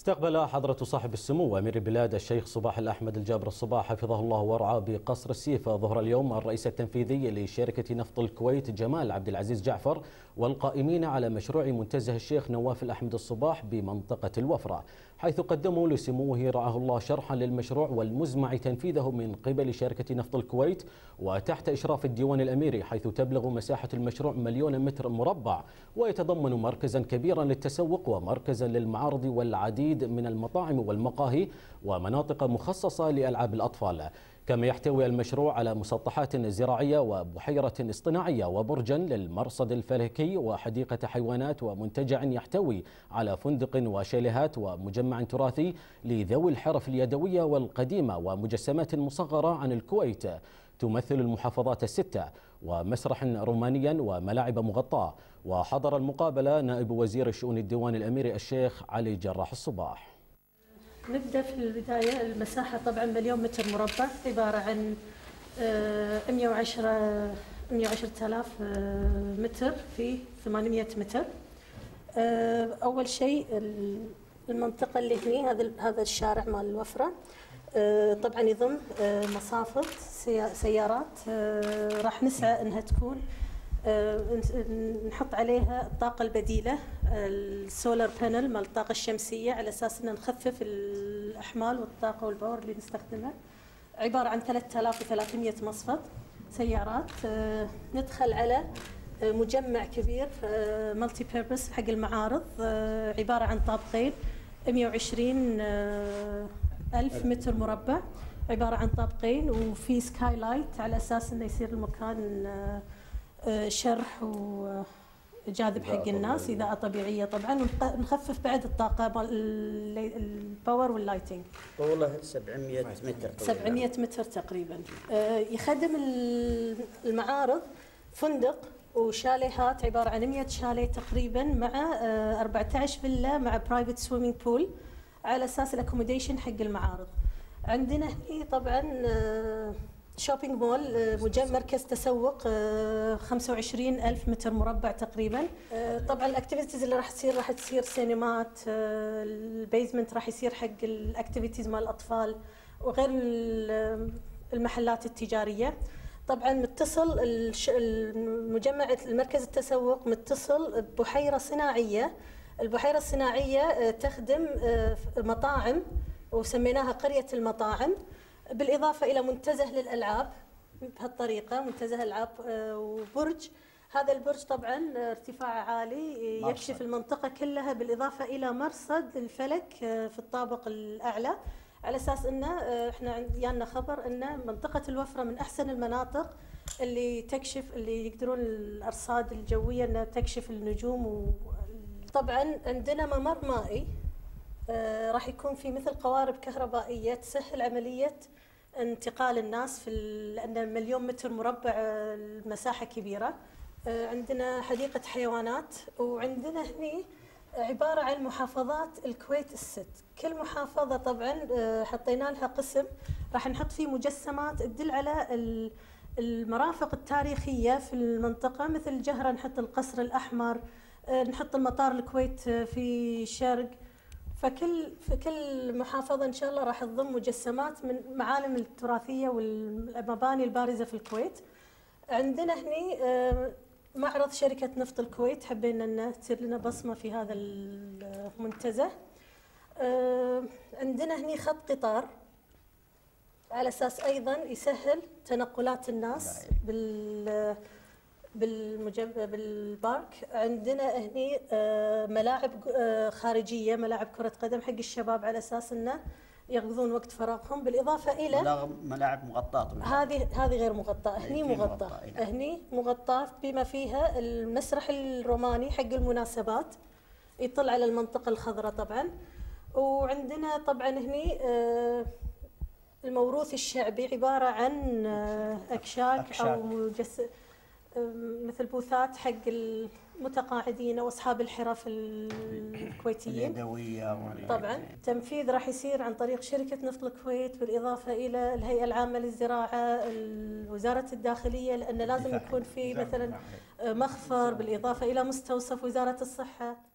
استقبل حضرة صاحب السمو أمير البلاد الشيخ صباح الأحمد الجابر الصباح حفظه الله ورعاه بقصر السيف ظهر اليوم الرئيس التنفيذي لشركة نفط الكويت جمال عبد العزيز جعفر والقائمين على مشروع منتزه الشيخ نواف الأحمد الصباح بمنطقة الوفرة، حيث قدموا لسموه رعاه الله شرحا للمشروع والمزمع تنفيذه من قبل شركة نفط الكويت وتحت إشراف الديوان الأميري، حيث تبلغ مساحة المشروع 1,000,000 متر مربع ويتضمن مركزا كبيرا للتسوق ومركزا للمعارض والعديد من المطاعم والمقاهي ومناطق مخصصة لألعاب الأطفال. كما يحتوي المشروع على مسطحات زراعية وبحيرة اصطناعية وبرجا للمرصد الفلكي وحديقة حيوانات ومنتجع يحتوي على فندق وشاليهات ومجمع تراثي لذوي الحرف اليدوية والقديمة ومجسمات مصغرة عن الكويت تمثل المحافظات الستة ومسرح رومانيا وملاعب مغطاة. وحضر المقابلة نائب وزير الشؤون الديوان الأميري الشيخ علي جراح الصباح. نبدأ في البداية. المساحة طبعا 1,000,000 متر مربع، عبارة عن 110,000 متر في 800 متر. أول شيء المنطقة اللي هني هذا الشارع مال الوفرة طبعا يضم مصافط سيارات، راح نسعى انها تكون نحط عليها الطاقة البديلة السولار بانل مال الطاقة الشمسية، على اساس ان نخفف الاحمال والطاقة والباور اللي نستخدمها. عبارة عن 3,300 مصفط سيارات. ندخل على مجمع كبير مالتي بيربس حق المعارض، عبارة عن طابقين 120,000 متر مربع، عبارة عن طابقين وفي سكاي لايت على اساس انه يصير المكان شرح وجاذب حق الناس، إضاءة طبيعية طبعا، ونخفف بعد الطاقة الباور واللايتنج. طوله 700 متر 700 متر تقريبا. يخدم المعارض فندق وشاليهات، عبارة عن 100 شاليه تقريبا مع 14 فيلا مع برايفت سويمينج بول على اساس الاكوموديشن حق المعارض. عندنا هنا طبعا شوبينج مول، مركز تسوق 25,000 متر مربع تقريبا. طبعا الاكتيفيتيز اللي راح تصير سينمات، البيزمنت راح يصير حق الاكتيفيتيز مال الاطفال وغير المحلات التجاريه. طبعا متصل المركز التسوق متصل ببحيره صناعيه. البحيره الصناعيه تخدم مطاعم وسميناها قريه المطاعم، بالإضافة إلى منتزه للألعاب بهالطريقة، منتزه ألعاب وبرج. هذا البرج طبعا ارتفاعه عالي يكشف المنطقة كلها، بالإضافة إلى مرصد الفلك في الطابق الأعلى، على أساس أنه إحنا جانا خبر أن منطقة الوفرة من أحسن المناطق اللي تكشف، اللي يقدرون الأرصاد الجوية أنها تكشف النجوم. طبعا عندنا ممر مائي راح يكون في مثل قوارب كهربائية تسهل عملية انتقال الناس لأن 1,000,000 متر مربع المساحة كبيرة. عندنا حديقة حيوانات، وعندنا هني عبارة عن محافظات الكويت الست. كل محافظة طبعا حطينا لها قسم راح نحط فيه مجسمات تدل على المرافق التاريخية في المنطقة، مثل جهرة نحط القصر الأحمر، نحط المطار الكويت في الشرق. فكل محافظة إن شاء الله راح تضم مجسمات من المعالم التراثية والمباني البارزة في الكويت. عندنا هني معرض شركة نفط الكويت، حبينا أن تصير لنا بصمة في هذا المنتزه. عندنا هني خط قطار على أساس أيضا يسهل تنقلات الناس بالبارك. عندنا هني ملاعب خارجية، ملاعب كرة قدم حق الشباب على أساس أنه يقضون وقت فراغهم، بالإضافة إلى ملاعب مغطاة. هذه غير مغطاة، هني مغطاة. هني مغطاة بما فيها المسرح الروماني حق المناسبات يطل على المنطقة الخضراء طبعا. وعندنا طبعا هني الموروث الشعبي، عبارة عن أكشاك أو مثل بوثات حق المتقاعدين واصحاب الحرف الكويتيين اليدويه. طبعا تنفيذ راح يصير عن طريق شركه نفط الكويت، بالاضافه الى الهيئه العامه للزراعه، وزاره الداخليه، لان لازم يكون في مثلا مخفر، بالاضافه الى مستوصف وزاره الصحه.